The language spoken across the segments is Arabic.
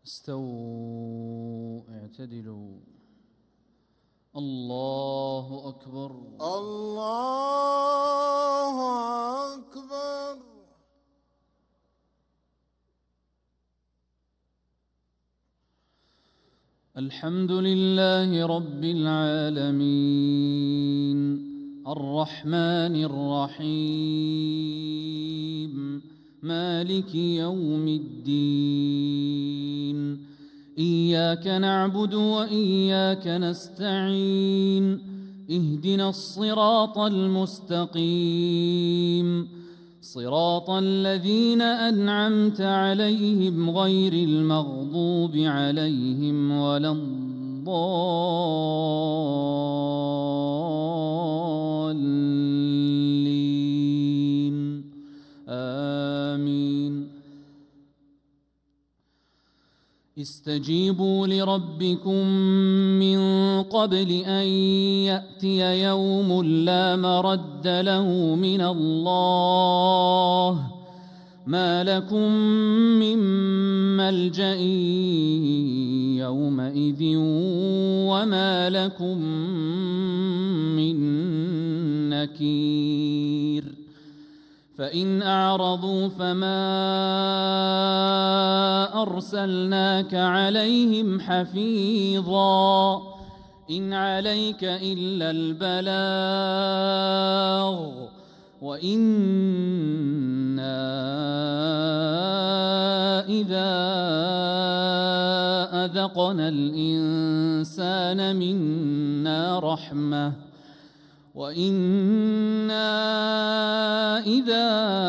استووا اعتدلوا. الله أكبر. الله أكبر. الحمد لله رب العالمين الرحمن الرحيم مالك يوم الدين إياك نعبد وإياك نستعين اهدنا الصراط المستقيم صراط الذين أنعمت عليهم غير المغضوب عليهم ولا الضالين آمين. استجيبوا لربكم من قبل أن يأتي يوم لا مرد له من الله ما لكم من ملجأ يومئذ وما لكم من نكير. فإن أعرضوا فما أرسلناك عليهم حفيظا إن عليك إلا البلاغ وإنا إذا أذقنا الإنسان منا رحمة وإنا إذا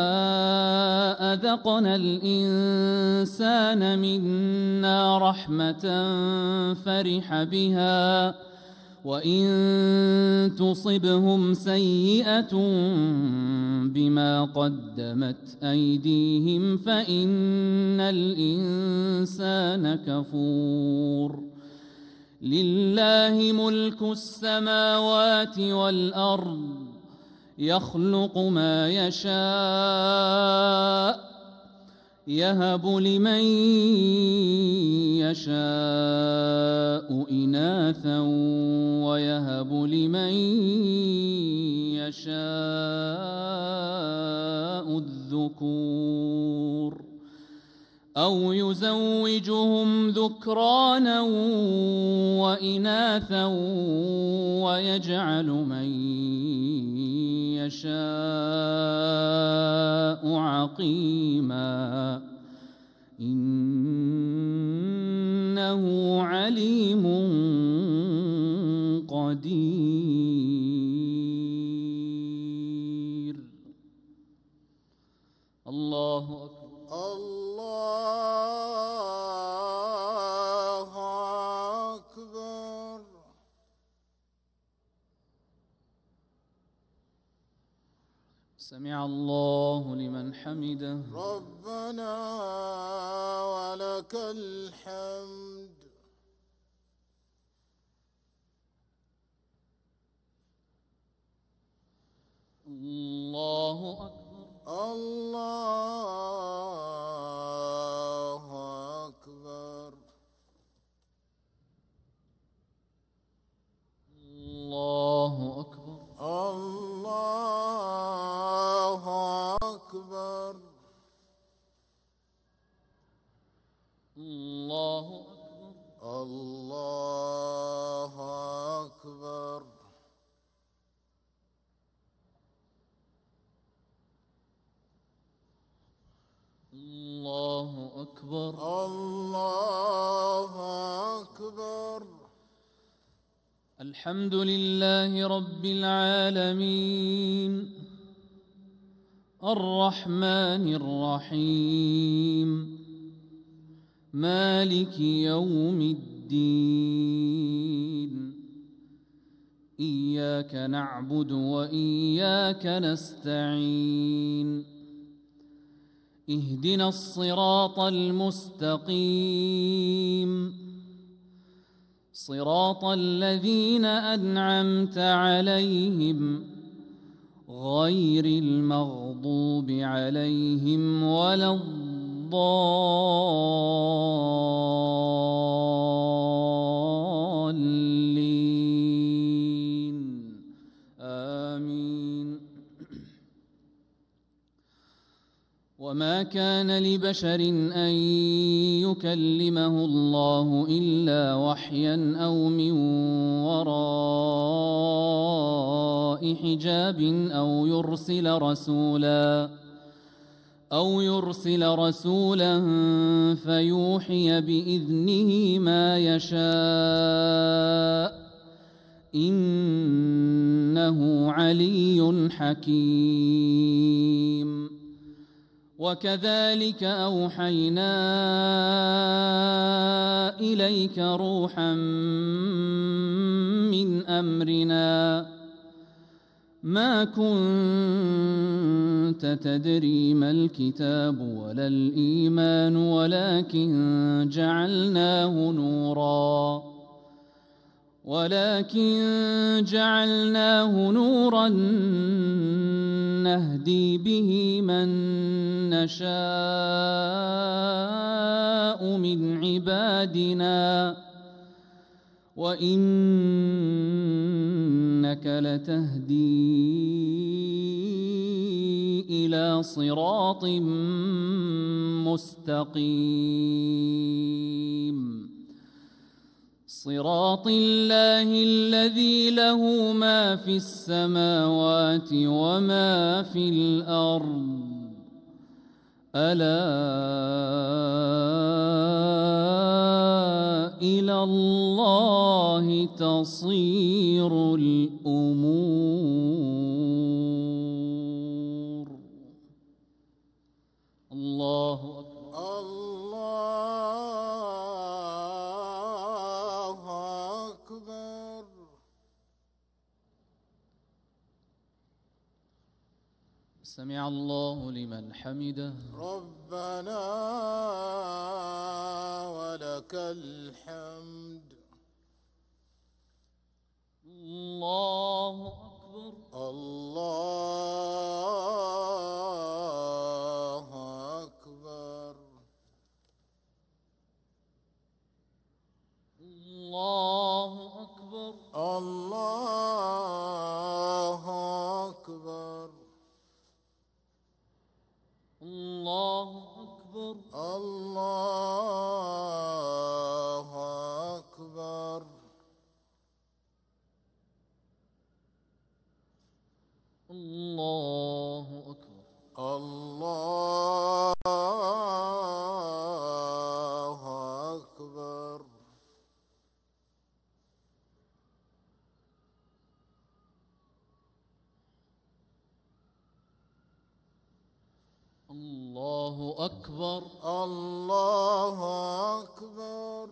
أذقنا الإنسان منا رحمة فرح بها وإن تصبهم سيئة بما قدمت أيديهم فإن الإنسان كفور. لله ملك السماوات والأرض يخلق ما يشاء يهب لمن يشاء إناثا ويهب لمن يشاء الذكور أو يزوجهم ذكرانا وإناثا ويجعل من يشاء عقيما إنه عليم قدير. الله أكبر. الله أكبر. سمع الله لمن حمده. ربنا ولك الحمد. الله أكبر. الله أكبر. الله أكبر. الله أكبر. الله أكبر. الله أكبر. الله أكبر. الله أكبر. الحمد لله رب العالمين الرحمن الرحيم مالك يوم الدين إياك نعبد وإياك نستعين اهدنا الصراط المستقيم صراط الذين أنعمت عليهم غير المغضوب عليهم ولا الضالين وما كان لبشر أن يكلمه الله إلا وحيا أو من وراء حجاب أو يرسل رسولا فيوحي بإذنه ما يشاء إنه علي حكيم. وكذلك أوحينا إليك روحا من أمرنا ما كنت تدري ما الكتاب ولا الإيمان ولكن جعلناه نورا نهدي به من نشاء من عبادنا وإنك لتهدي إلى صراط مستقيم صراط الله الذي له ما في السماوات وما في الأرض ألا إلى الله تصير الأمور. الله أكبر. الله أكبر. سمع الله لمن حمده. ربنا ولك الحمد. الله أكبر. الله أكبر. الله أكبر. الله أكبر. الله أكبر. الله أكبر. الله أكبر. الله أكبر. الله أكبر. الله أكبر.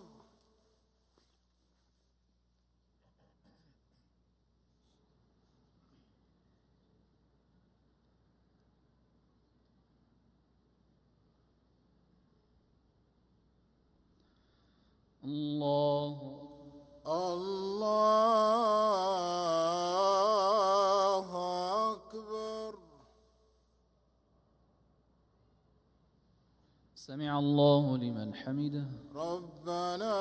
الله الله أكبر. سمع الله لمن حمده. ربنا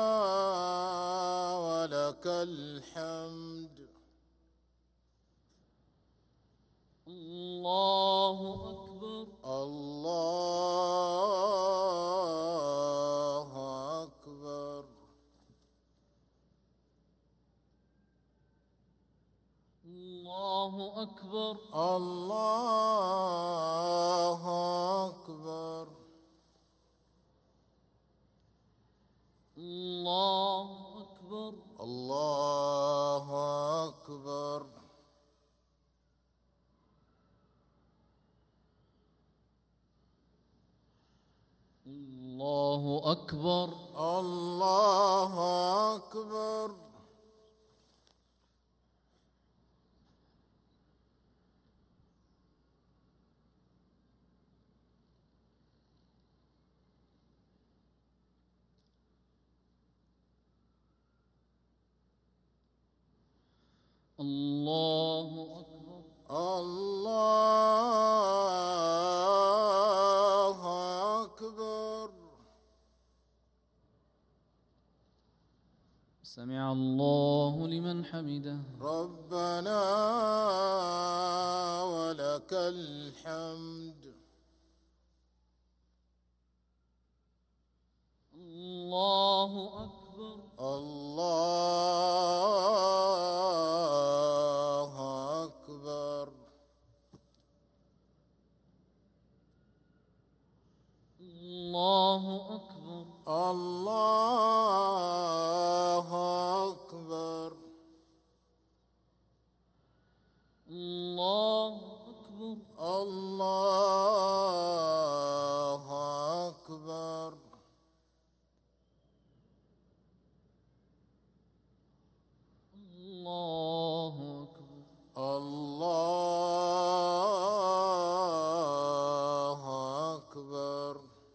ولك الحمد. الله أكبر. الله أكبر. الله أكبر. الله أكبر. الله أكبر. الله أكبر. الله أكبر. الله أكبر. الله أكبر. الله أكبر. سمع الله لمن حمده. ربنا ولك الحمد. الله أكبر. الله أكبر. الله أكبر. الله أكبر. الله أكبر.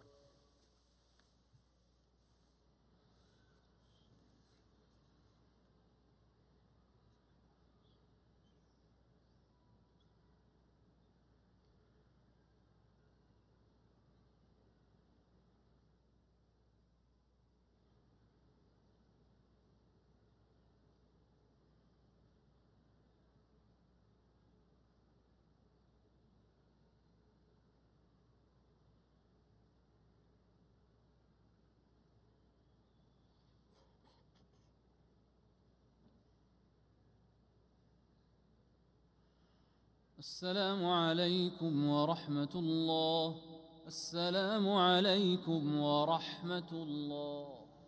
السلام عليكم ورحمة الله. السلام عليكم ورحمة الله.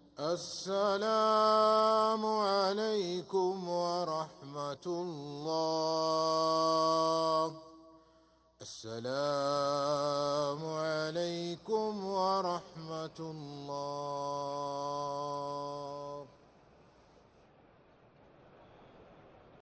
السلام عليكم ورحمة الله. السلام عليكم ورحمة الله.